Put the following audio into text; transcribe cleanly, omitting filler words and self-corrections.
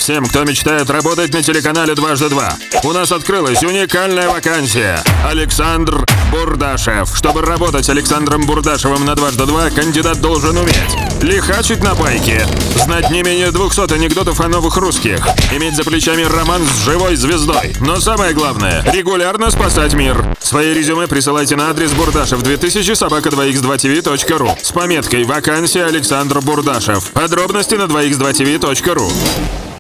Всем, кто мечтает работать на телеканале «Дважды два», у нас открылась уникальная вакансия. Александр Бурдашев. Чтобы работать Александром Бурдашевым на «Дважды два», кандидат должен уметь лихачить на байке, знать не менее 200 анекдотов о новых русских, иметь за плечами роман с живой звездой. Но самое главное – регулярно спасать мир. Свои резюме присылайте на адрес burdaşev2000@2x2tv.ru с пометкой «Вакансия Александр Бурдашев». Подробности на 2x2tv.ru.